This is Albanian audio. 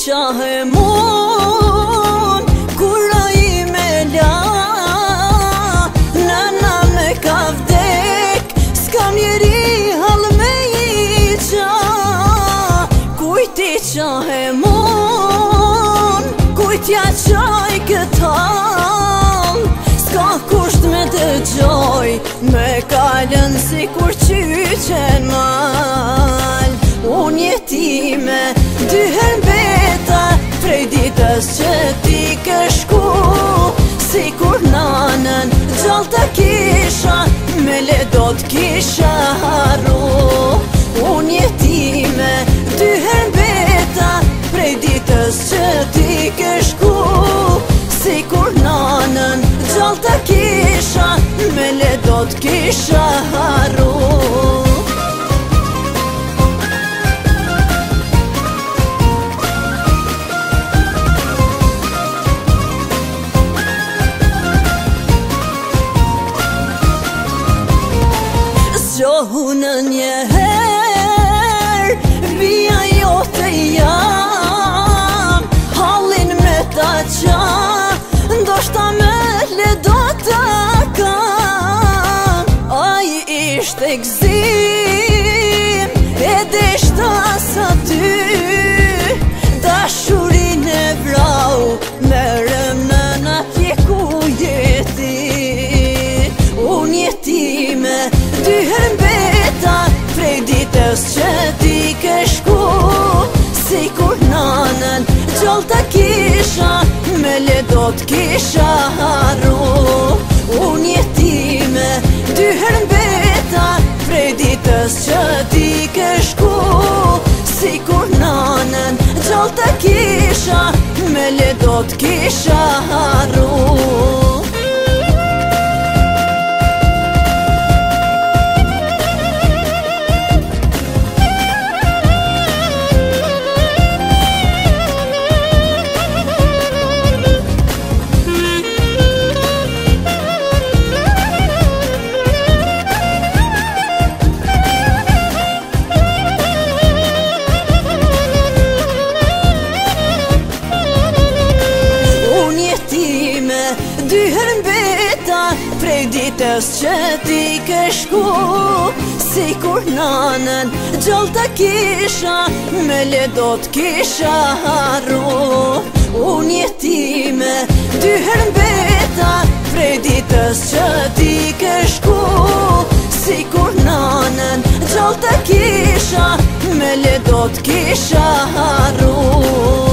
qahe mun kura i me la. Nana me ka vdek, s'kam njeri hall me i qa. Kujti qahe mun, kujtja qaj këtal, s'ka kusht me dëgjoj, me kalën si kur qyqen mal. Unë jetime, dyher mbeta, prej ditës që ti ke shku. Si kur nanën gjallë të kisha, me le do t'kisha harru. Unë jetime, dyher mbeta, prej ditës që ti ke shku. Si kur nanën gjallë të kisha, me le do t'kisha harru. Gjohë njëherë, vija jote jam, hallin me ta qa, ndoshta me le do ta kam. Aj ishte gzim, e deshta sa ty, dashurin e vrau, merem në natje ku jeti. Unë jetime, dyher mbeta, prej ditës që ti ke shku. Si kur nanën gjallë të kisha, me le do t'kisha harru. Unë jetime, dyher mbeta, prej ditës që ti ke shku. Si kur nanën gjallë të kisha, me le do t'kisha harru. Dyher mbeta, prej ditës që ti ke shku. Si kur nanën gjallë të kisha, me le do t'kisha harru. Unë jetime, dyher mbeta, prej ditës që ti ke shku. Si kur nanën gjallë të kisha, me le do t'kisha harru.